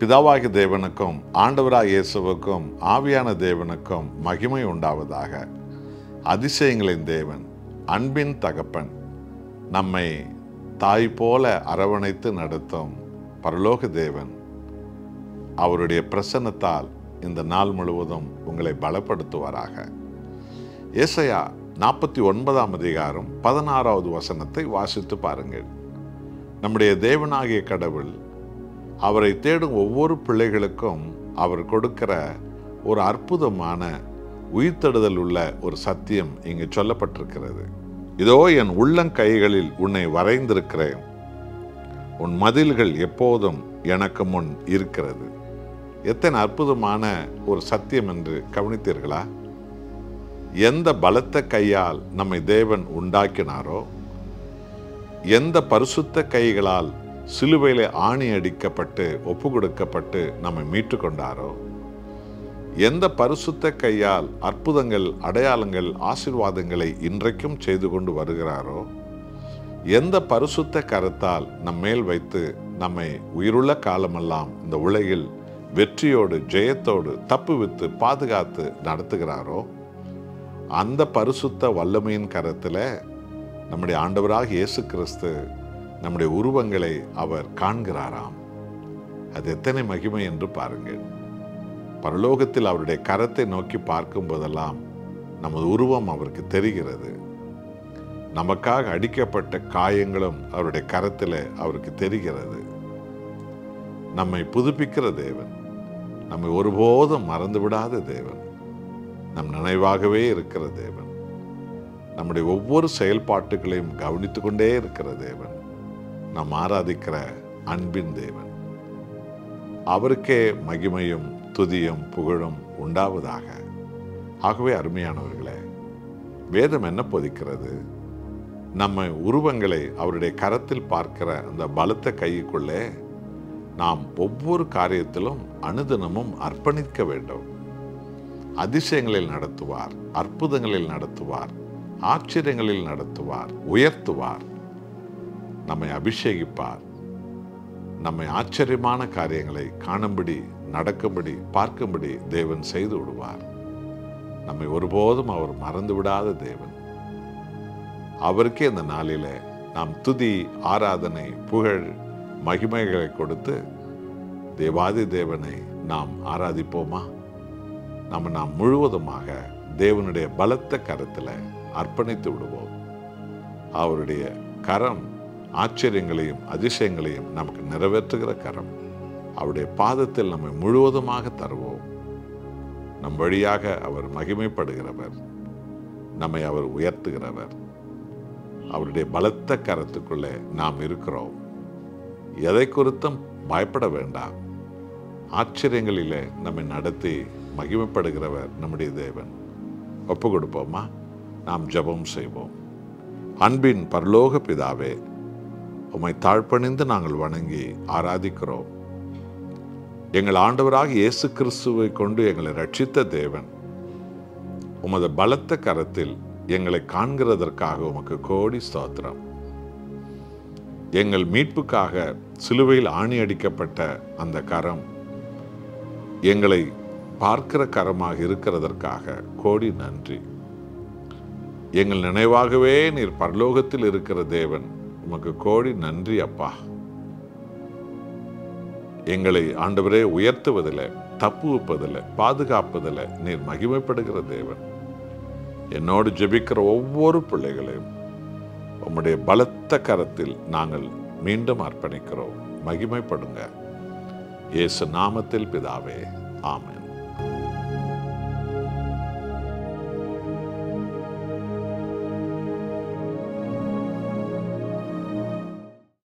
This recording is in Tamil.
பிதாவாகிய தேவனுக்கும் ஆண்டவராகிய இயேசுவுக்கும் ஆவியான தேவனுக்கும் மகிமை உண்டாவதாக. அதிசயங்களின் தேவன், அன்பின் தகப்பன், நம்மை தாய் போல அரவணைத்து நடத்தும் பரலோக தேவன், அவருடைய பிரசன்னத்தால் இந்த நாள் முழுவதும் உங்களை பலப்படுத்துவாராக. ஏசாயா 49ஆம் அதிகாரம் 16வது வசனத்தை வாசித்து பாருங்கள். நம்முடைய தேவனாகிய கடவுள் அவரை தேடும் ஒவ்வொரு பிள்ளைகளுக்கும் அவர் கொடுக்கிற ஒரு அற்புதமான உயிர்த்தெழுதல் உள்ள ஒரு சத்தியம் இங்கு சொல்லப்பட்டிருக்கிறது. இதோ என் உள்ளங்கைகளில் உன்னை வரைந்திருக்கிறேன், உன் மதில்கள் எப்போதும் எனக்கு முன் இருக்கிறது. எத்தனை அற்புதமான ஒரு சத்தியம் என்று கவனித்தீர்களா? எந்த பலத்த கையால் நம்மை தேவன் உண்டாக்கினாரோ, எந்த பரிசுத்த கைகளால் சிலுவையிலே ஆணி அடிக்கப்பட்டு ஒப்பு கொடுக்கப்பட்டு நம்மை மீட்டு கொண்டாரோ, எந்த பரிசுத்த கையால் அற்புதங்கள், அடையாளங்கள், ஆசீர்வாதங்களை இன்றைக்கும் செய்து கொண்டு வருகிறாரோ, எந்த பரிசுத்த கரத்தால் நம்மேல் வைத்து நம்மை உயிருள்ள காலமெல்லாம் இந்த உலகில் வெற்றியோடு ஜெயத்தோடு தப்புவித்து பாதுகாத்து நடத்துகிறாரோ, அந்த பரிசுத்த வல்லமையின் கரத்தில் நம்முடைய ஆண்டவராக இயேசு கிறிஸ்து நம்முடைய உருவங்களை அவர் காண்கிறாராம். அது எத்தனை மகிமை என்று பாருங்கள். பரலோகத்தில் அவருடைய கரத்தை நோக்கி பார்க்கும் போதெல்லாம் நமது உருவம் அவருக்கு தெரிகிறது. நமக்காக அடிக்கப்பட்ட காயங்களும் அவருடைய கரத்தில் அவருக்கு தெரிகிறது. நம்மை புதுப்பிக்கிற தேவன், நம்மை ஒருபோதும் மறந்து விடாத தேவன், நம் நினைவாகவே இருக்கிற தேவன், நம்முடைய ஒவ்வொரு செயல்பாட்டுகளையும் கவனித்து கொண்டே இருக்கிற தேவன், நாம் ஆராதிக்கிற அன்பின் தேவன். அவருக்கே மகிமையும் துதியும் புகழும் உண்டாவதாக. ஆகவே அருமையானவர்களே, வேதம் என்ன போதிக்கிறது? நம்ம உருவங்களை அவருடைய கரத்தில் பார்க்கிற அந்த பலத்த கைக்குள்ளே நாம் ஒவ்வொரு காரியத்திலும் அனுதினமும் அர்ப்பணிக்க வேண்டும். அதிசயங்களில் நடத்துவார், அற்புதங்களில் நடத்துவார், ஆச்சரியங்களில் நடத்துவார், உயர்த்துவார், நம்மை அபிஷேகிப்பார், நம்மை ஆச்சரியமான காரியங்களை காணும்படி, நடக்கும்படி, பார்க்கும்படி தேவன் செய்து விடுவார். நம்மை ஒருபோதும் அவர் மறந்து விடாத தேவன். அவருக்கே இந்த நாளில நாம் துதி, ஆராதனை, புகழ், மகிமைகளை கொடுத்து தேவாதி தேவனை நாம் ஆராதிப்போமா? நாம் முழுவதுமாக தேவனுடைய பலத்த கரத்தில் அர்ப்பணித்து விடுவோம். அவருடைய கரம் ஆச்சரியங்களையும் அதிசயங்களையும் நமக்கு நிறைவேற்றுகிற கரம். அவருடைய பாதத்தில் நம்மை முழுவதுமாக தருவோம். நம் வழியாக அவர் மகிமைப்படுகிறவர், நம்மை அவர் உயர்த்துகிறவர். அவருடைய பலத்த கரத்துக்குள்ளே நாம் இருக்கிறோம். எதை குறித்தும் பயப்பட வேண்டாம். ஆச்சரியங்களிலே நம்மை நடத்தி மகிமைப்படுகிறவர் நம்முடைய தேவன். ஒப்பு கொடுப்போமா? நாம் ஜெபம் செய்வோம். அன்பின் பரலோக பிதாவே, உம்மை தாழ்பணிந்து நாங்கள் வணங்கி ஆராதிக்கிறோம். எங்கள் ஆண்டவராக இயேசு கிறிஸ்துவை கொண்டு எங்களை ரட்சித்த தேவன், உமது பலத்த கரத்தில் எங்களை காண்கிறதற்காக உமக்கு கோடி ஸ்தோத்திரம். எங்கள் மீட்புக்காக சிலுவையில் ஆணி அடிக்கப்பட்ட அந்த கரம் எங்களை பார்க்கிற கரமாக இருக்கிறதற்காக கோடி நன்றி. எங்கள் நினைவாகவே நீர் பரலோகத்தில் இருக்கிற தேவன், உமக்கு கோடி நன்றி அப்பா. எங்களை ஆண்டவரே உயர்த்துவதில், தப்புவிப்பதில், பாதுகாப்பதில் நீர் மகிமைப்படுகிற தேவன். என்னோடு ஜெபிக்கிற ஒவ்வொரு பிள்ளைகளையும் உம்முடைய பலத்த கரத்தில் நாங்கள் மீண்டும் அர்ப்பணிக்கிறோம். மகிமைப்படுங்க. இயேசு நாமத்தில் பிதாவே, ஆமென்.